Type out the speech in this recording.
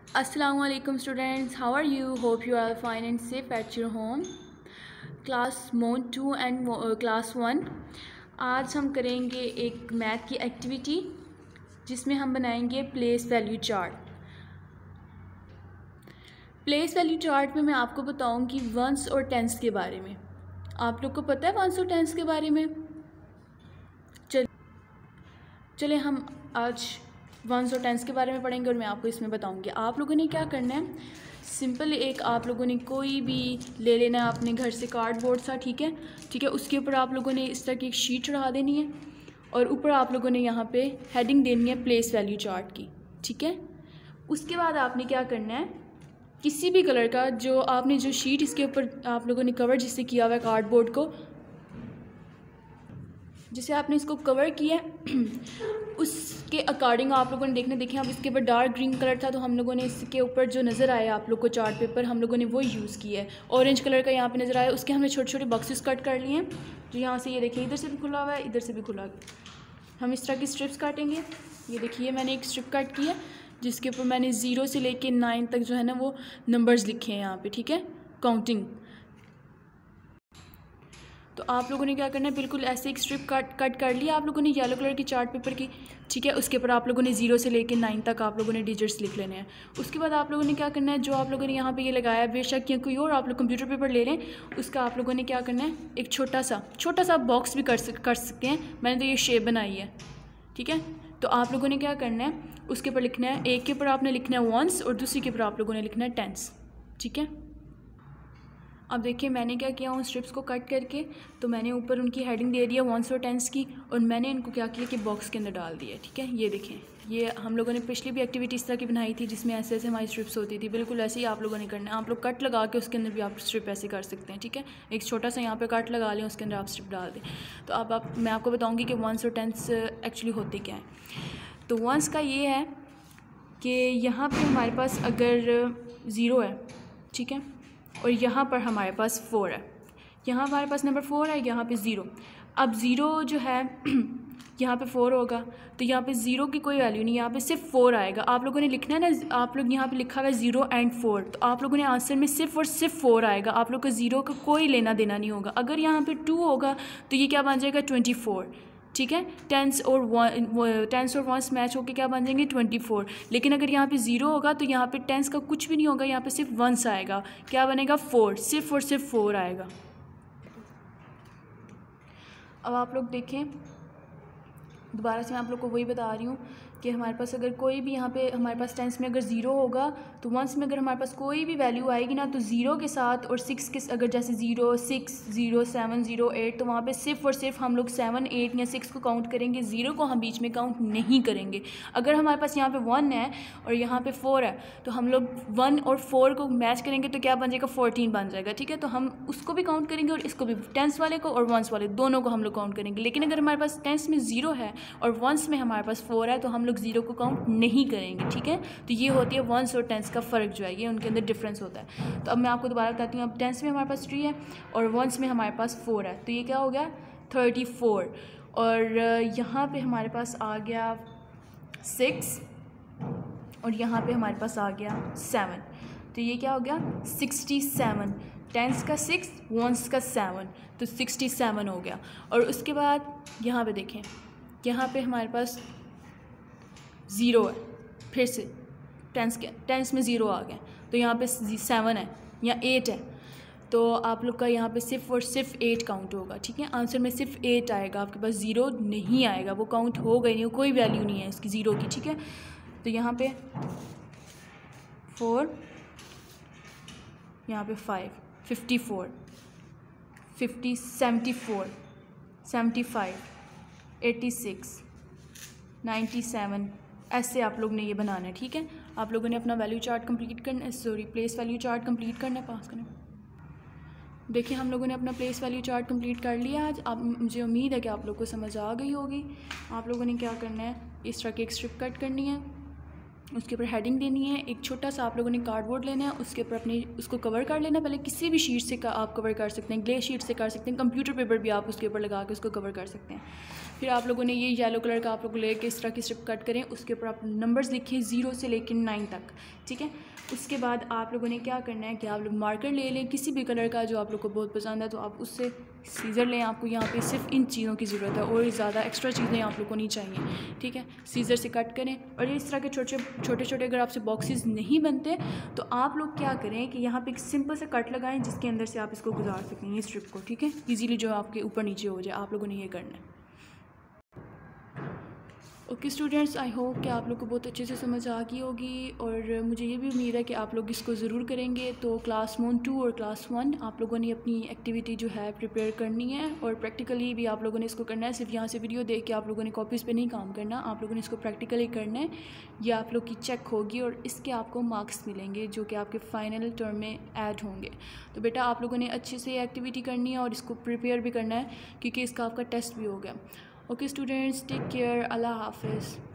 Assalamualaikum students, how are you? Hope you are fine and safe at your home. Class Mod 2 and Class 1. आज हम करेंगे एक math की activity जिसमें हम बनाएंगे place value chart. Place value chart में मैं आपको बताऊंगी वंस और टेंस के बारे में। आप लोग को पता है वंस और टेंस के बारे में? चले हम आज वंस और टेंस के बारे में पढ़ेंगे और मैं आपको इसमें बताऊंगी। आप लोगों ने क्या करना है, सिंपल एक आप लोगों ने कोई भी ले लेना है अपने घर से कार्डबोर्ड सा, ठीक है। उसके ऊपर आप लोगों ने इस तरह की एक शीट चढ़ा देनी है और ऊपर आप लोगों ने यहाँ पे हेडिंग देनी है प्लेस वैल्यू चार्ट की, ठीक है। उसके बाद आपने क्या करना है, किसी भी कलर का जो आपने जो शीट इसके ऊपर आप लोगों ने कवर जिससे किया हुआ है कार्डबोर्ड को, जिसे आपने इसको कवर किया उसके अकॉर्डिंग आप लोगों ने देखें अब इसके ऊपर डार्क ग्रीन कलर था तो हम लोगों ने इसके ऊपर जो नज़र आया आप लोग को चार्ट पेपर हम लोगों ने वो यूज़ किया है। ऑरेंज कलर का यहाँ पे नज़र आया, उसके हमने छोटे छोटे बॉक्सेस कट कर लिए हैं जो यहाँ से ये देखिए इधर से भी खुला हुआ है इधर से भी खुला हुआ है। हम इस तरह की स्ट्रिप्स काटेंगे। ये देखिए मैंने एक स्ट्रिप कट की है जिसके ऊपर मैंने 0 से लेके 9 तक जो है ना वो नंबर्स लिखे हैं यहाँ पे, ठीक है, काउंटिंग। तो आप लोगों ने क्या करना है, बिल्कुल ऐसे एक स्ट्रिप कट कर लिया आप लोगों ने येलो कलर की चार्ट पेपर की, ठीक है। उसके ऊपर आप लोगों ने 0 से लेकर 9 तक आप लोगों ने डिजिट्स लिख लेने हैं। उसके बाद आप लोगों ने क्या करना है, जो आप लोगों ने यहाँ पे ये लगाया है बेशक या कोई और आप लोग कंप्यूटर पेपर ले लें, उसका आप लोगों ने क्या करना है, एक छोटा सा बॉक्स भी कर सकते हैं। मैंने तो ये शेप बनाई है, ठीक है। तो आप लोगों ने क्या करना है, उसके ऊपर लिखना है, एक के ऊपर आपने लिखना है वंस और दूसरी के ऊपर आप लोगों ने लिखना है टेंस, ठीक है। अब देखिए मैंने क्या किया, उन स्ट्रिप्स को कट करके तो मैंने ऊपर उनकी हेडिंग दे दिया वंस और टेंस की और मैंने इनको क्या किया कि बॉक्स के अंदर डाल दिया, ठीक है। ये देखें, ये हम लोगों ने पिछली भी एक्टिविटी इस तरह की बनाई थी जिसमें ऐसे ऐसे हमारी स्ट्रिप्स होती थी, बिल्कुल ऐसे ही आप लोगों ने करना है। आप लोग कट लगा के उसके अंदर भी आप स्ट्रिप ऐसे कर सकते हैं, ठीक है। एक छोटा सा यहाँ पर कट लगा लें, उसके अंदर आप स्ट्रिप डाल दें। तो अब मैं आपको बताऊँगी कि वंस और टेंस एक्चुअली होते क्या हैं। तो वंस का ये है कि यहाँ पर हमारे पास अगर 0 है, ठीक है, और यहाँ पर हमारे पास 4 है, यहाँ हमारे पास नंबर 4 है, यहाँ पे 0। अब 0 जो है यहाँ पे 4 होगा तो यहाँ पे 0 की कोई वैल्यू नहीं, यहाँ पे सिर्फ 4 आएगा। आप लोगों ने लिखना है ना, आप लोग यहाँ पे लिखा हुआ है 0 एंड 4, तो आप लोगों ने आंसर में सिर्फ और सिर्फ 4 आएगा। आप लोग को 0 का कोई लेना देना नहीं होगा। अगर यहाँ पे 2 होगा तो ये क्या बन जाएगा 24, ठीक है। टेंस और वंस मैच होकर क्या बन जाएंगे 24। लेकिन अगर यहाँ पे 0 होगा तो यहाँ पे टेंस का कुछ भी नहीं होगा, यहाँ पे सिर्फ वंस आएगा, क्या बनेगा 4, सिर्फ और सिर्फ 4 आएगा। अब आप लोग देखें, दोबारा से मैं आप लोग को वही बता रही हूँ कि हमारे पास अगर कोई भी यहाँ पे हमारे पास टेंस में अगर 0 होगा तो वंस में अगर हमारे पास कोई भी वैल्यू आएगी ना तो 0 के साथ और 6 के अगर जैसे 0, 6, 0, 7, 0, 8 तो वहाँ पे सिर्फ और सिर्फ हम लोग 7, 8 या 6 को काउंट करेंगे, 0 को हम बीच में काउंट नहीं करेंगे। अगर हमारे पास यहाँ पे 1 है और यहाँ पे 4 है तो हम लोग 1 और 4 को मैच करेंगे तो क्या बन जाएगा 14 बन जाएगा, ठीक है। तो हम उसको भी काउंट करेंगे और इसको भी, टेंस वाले को और वंस वाले दोनों को हम लोग काउंट करेंगे। लेकिन अगर हमारे पास टेंस में 0 है और वंस में हमारे पास 4 है तो हम लोग 0 को काउंट नहीं करेंगे, ठीक है। तो ये होती है वंस और टेंस का फ़र्क जो है, ये उनके अंदर डिफरेंस होता है। तो अब मैं आपको दोबारा बताती हूँ, अब टेंस में हमारे पास 3 है और वंस में हमारे पास 4 है, तो ये क्या हो गया 34। और यहाँ पे हमारे पास आ गया 6 और यहाँ पे हमारे पास आ गया 7, तो ये क्या हो गया 67। टेंस का 6, वंस का 7, तो 67 हो गया। और उसके बाद यहाँ पे देखें, यहाँ पे हमारे पास 0 है, फिर से टेंस में 0 आ गया तो यहाँ पे 7 है या 8 है, तो आप लोग का यहाँ पे सिर्फ और सिर्फ 8 काउंट होगा, ठीक है। आंसर में सिर्फ 8 आएगा, आपके पास 0 नहीं आएगा, वो काउंट हो गई नहीं, कोई वैल्यू नहीं है इसकी 0 की, ठीक है। तो यहाँ पे 4, यहाँ पे 5, 54, 50, 74, 75, 86, 97, ऐसे आप लोग ने ये बनाना है, ठीक है। आप लोगों ने अपना वैल्यू चार्ट कंप्लीट करना, प्लेस वैल्यू चार्ट कंप्लीट करना है, पास करना। देखिए हम लोगों ने अपना प्लेस वैल्यू चार्ट कंप्लीट कर लिया आज। आप, मुझे उम्मीद है कि आप लोग को समझ आ गई होगी। आप लोगों ने क्या करना है, इस तरह की एक स्ट्रिप कट करनी है उसके ऊपर हेडिंग देनी है। एक छोटा सा आप लोगों ने कार्डबोर्ड लेना है, उसके ऊपर अपने उसको कवर कर लेना। पहले किसी भी शीट से आप कवर कर सकते हैं, ग्ले शीट से कर सकते हैं, कंप्यूटर पेपर भी आप उसके ऊपर लगा के उसको कवर कर सकते हैं। फिर आप लोगों ने ये येलो कलर का आप लोग लेके इस तरह की स्ट्रिप कट करें, उसके ऊपर आप नंबर्स लिखिए 0 से लेकर 9 तक, ठीक है। उसके बाद आप लोगों ने क्या करना है कि आप लोग मार्कर ले लें किसी भी कलर का जो आप लोग को बहुत पसंद है, तो आप उससे सीज़र लें। आपको यहाँ पे सिर्फ इन चीज़ों की ज़रूरत है और ज़्यादा एक्स्ट्रा चीज़ें आप लोग को नहीं चाहिए, ठीक है। सीज़र से कट करें। और इस तरह के छोटे छोटे अगर आपसे बॉक्सेस नहीं बनते तो आप लोग क्या करें कि यहाँ पे एक सिंपल सा कट लगाएं जिसके अंदर से आप इसको गुजार सकें, ये स्ट्रिप को, ठीक है। ईजीली जो आपके ऊपर नीचे हो जाए, आप लोगों ने ये करना है। ओके स्टूडेंट्स, आई होप कि आप लोग को बहुत अच्छे से समझ आ गई होगी और मुझे ये भी उम्मीद है कि आप लोग इसको ज़रूर करेंगे। तो क्लास 1, 2 और क्लास 1 आप लोगों ने अपनी एक्टिविटी जो है प्रिपेयर करनी है और प्रैक्टिकली भी आप लोगों ने इसको करना है। सिर्फ यहाँ से वीडियो देख के आप लोगों ने कॉपीज़ पे नहीं काम करना, आप लोगों ने इसको प्रैक्टिकली करना है। ये आप लोग की चेक होगी और इसके आपको मार्क्स मिलेंगे जो कि आपके फ़ाइनल टर्म में ऐड होंगे। तो बेटा आप लोगों ने अच्छे से एक्टिविटी करनी है और इसको प्रिपेयर भी करना है क्योंकि इसका आपका टेस्ट भी हो गया। ओके स्टूडेंट्स, टेक केयर, अल्लाह हाफिज़।